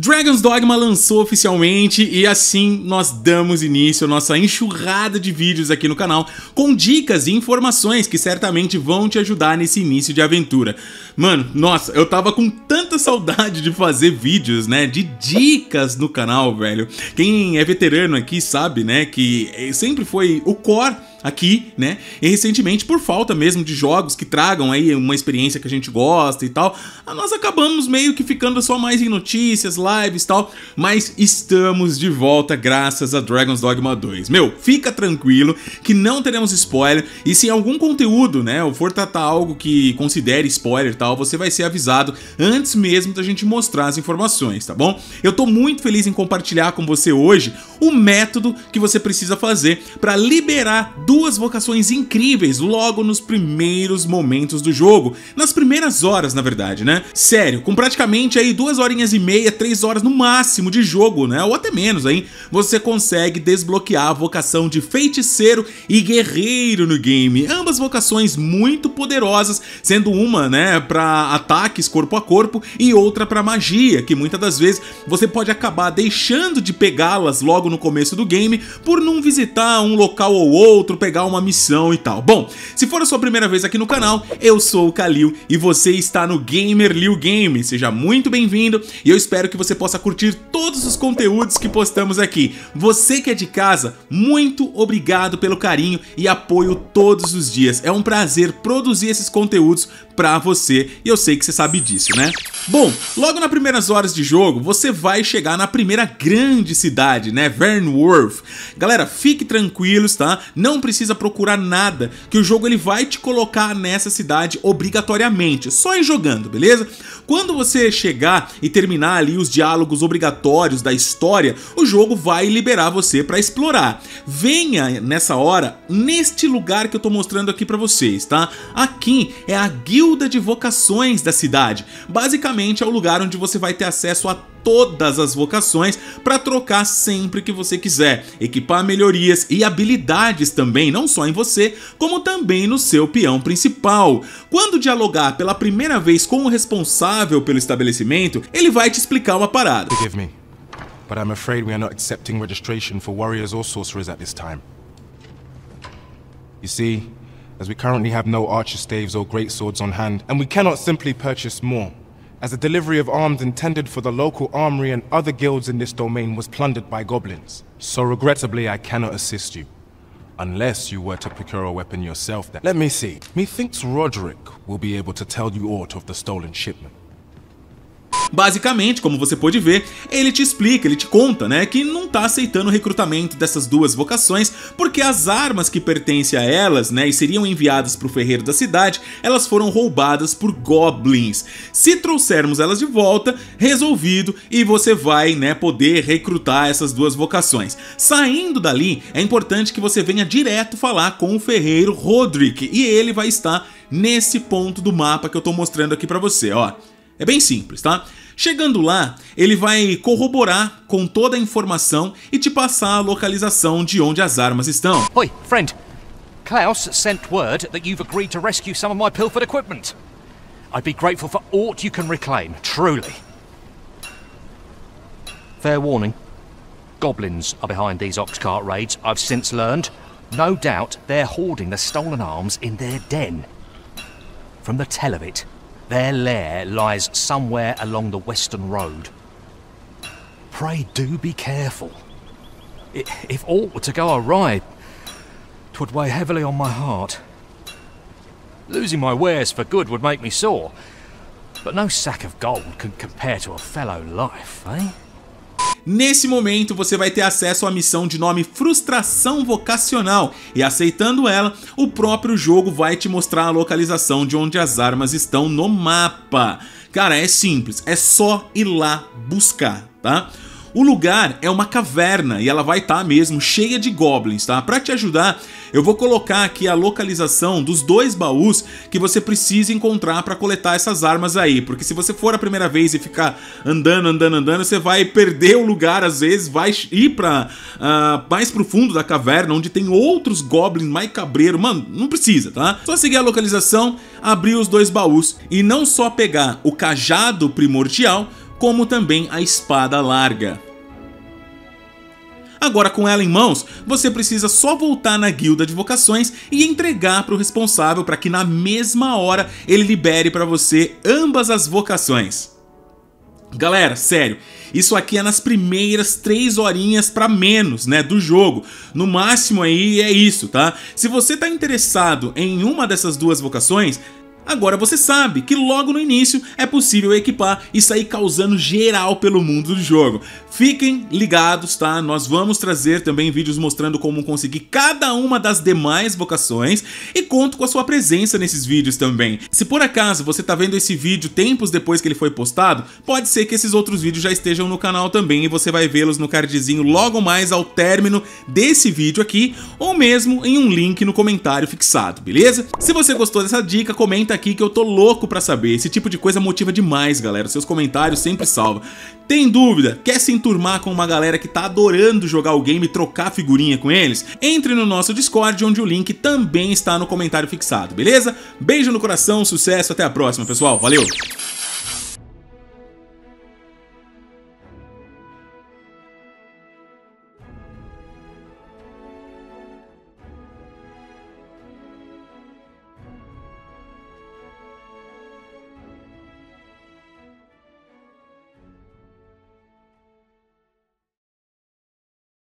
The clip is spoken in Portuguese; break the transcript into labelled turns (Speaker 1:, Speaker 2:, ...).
Speaker 1: Dragon's Dogma lançou oficialmente e assim nós damos início à nossa enxurrada de vídeos aqui no canal com dicas e informações que certamente vão te ajudar nesse início de aventura. Mano, nossa, eu tava com tanta saudade de fazer vídeos, né, de dicas no canal, velho. Quem é veterano aqui sabe, né, que sempre foi o core aqui, né, e recentemente por falta mesmo de jogos que tragam aí uma experiência que a gente gosta e tal, nós acabamos meio que ficando só mais em notícias, lives e tal, mas estamos de volta graças a Dragon's Dogma 2. Meu, fica tranquilo que não teremos spoiler e se algum conteúdo, né, ou for tratar algo que considere spoiler e tal, você vai ser avisado antes mesmo da gente mostrar as informações, tá bom? Eu tô muito feliz em compartilhar com você hoje o método que você precisa fazer para liberar duas vocações incríveis logo nos primeiros momentos do jogo, nas primeiras horas, na verdade, né? Sério, com praticamente aí 2 horinhas e meia, 3 horas no máximo de jogo, né? Ou até menos aí, você consegue desbloquear a vocação de feiticeiro e guerreiro no game. Ambas vocações muito poderosas, sendo uma, né, para ataques corpo a corpo e outra para magia, que muitas das vezes você pode acabar deixando de pegá-las logo no começo do game por não visitar um local ou outro, pegar uma missão e tal. Bom, se for a sua primeira vez aqui no canal, eu sou o Kalil e você está no Gamer Liu Game. Seja muito bem-vindo e eu espero que você possa curtir todos os conteúdos que postamos aqui. Você que é de casa, muito obrigado pelo carinho e apoio todos os dias. É um prazer produzir esses conteúdos pra você e eu sei que você sabe disso, né? Bom, logo nas primeiras horas de jogo, você vai chegar na primeira grande cidade, né? Vernworth. Galera, fique tranquilos, tá? Não precisa procurar nada, que o jogo ele vai te colocar nessa cidade obrigatoriamente, só ir jogando, beleza? Quando você chegar e terminar ali os diálogos obrigatórios da história, o jogo vai liberar você pra explorar. Venha nessa hora, neste lugar que eu tô mostrando aqui pra vocês, tá? Aqui é a guilda de vocações da cidade. Basicamente é o lugar onde você vai ter acesso a todas as vocações para trocar sempre que você quiser, equipar melhorias e habilidades também, não só em você, como também no seu peão principal. Quando dialogar pela primeira vez com o responsável pelo estabelecimento, ele vai te explicar uma parada.
Speaker 2: Forgive me, but I'm afraid we are not accepting registration for warriors or sorcerers at this time. You see, as we currently have no archer staves or greatswords on hand, and we cannot simply purchase more, as the delivery of arms intended for the local armory and other guilds in this domain was plundered by goblins. So regrettably I cannot assist you, unless you were to procure a weapon yourself then. Let me see. Methinks Roderick will be able to tell you aught of the stolen shipment.
Speaker 1: Basicamente, como você pode ver, ele te explica, ele te conta, né, que não tá aceitando o recrutamento dessas duas vocações porque as armas que pertencem a elas, né, e seriam enviadas pro ferreiro da cidade, elas foram roubadas por goblins. Se trouxermos elas de volta, resolvido, e você vai, né, poder recrutar essas duas vocações. Saindo dali, é importante que você venha direto falar com o ferreiro Roderick, e ele vai estar nesse ponto do mapa que eu tô mostrando aqui pra você, ó. É bem simples, tá? Chegando lá, ele vai corroborar com toda a informação e te passar a localização de onde as armas estão.
Speaker 3: Oi, friend. Klaus sent word that you've agreed to rescue some of my pilfered equipment. I'd be grateful for aught you can reclaim, truly. Fair warning. Goblins are behind these ox-cart raids, I've since learned. No doubt they're hoarding the stolen arms in their den. From the tell of it, their lair lies somewhere along the western road. Pray do be careful. If aught were to go awry, 'twould weigh heavily on my heart. Losing my wares for good would make me sore, but no sack of gold can compare to a fellow life, eh?
Speaker 1: Nesse momento você vai ter acesso à missão de nome Frustração Vocacional e aceitando ela, o próprio jogo vai te mostrar a localização de onde as armas estão no mapa. Cara, é simples, é só ir lá buscar, tá? O lugar é uma caverna e ela vai estar mesmo cheia de goblins, tá? Pra te ajudar, eu vou colocar aqui a localização dos 2 baús que você precisa encontrar pra coletar essas armas aí, porque se você for a primeira vez e ficar andando, você vai perder o lugar às vezes, vai ir pra mais pro fundo da caverna, onde tem outros goblins mais cabreiro, mano, não precisa, tá? Só seguir a localização, abrir os 2 baús e não só pegar o cajado primordial, como também a espada larga. Agora, com ela em mãos, você precisa só voltar na guilda de vocações e entregar para o responsável para que na mesma hora ele libere para você ambas as vocações. Galera, sério, isso aqui é nas primeiras 3 horinhas para menos, né, do jogo. No máximo aí é isso, tá? Se você tá interessado em uma dessas 2 vocações, agora você sabe que logo no início é possível equipar e sair causando geral pelo mundo do jogo. Fiquem ligados, tá? Nós vamos trazer também vídeos mostrando como conseguir cada uma das demais vocações e conto com a sua presença nesses vídeos também. Se por acaso você tá vendo esse vídeo tempos depois que ele foi postado, pode ser que esses outros vídeos já estejam no canal também e você vai vê-los no cardzinho logo mais ao término desse vídeo aqui ou mesmo em um link no comentário fixado, beleza? Se você gostou dessa dica, comenta aqui que eu tô louco pra saber. Esse tipo de coisa motiva demais, galera. Seus comentários sempre salvam. Tem dúvida? Quer se enturmar com uma galera que tá adorando jogar o game e trocar figurinha com eles? Entre no nosso Discord, onde o link também está no comentário fixado, beleza? Beijo no coração, sucesso, até a próxima, pessoal. Valeu!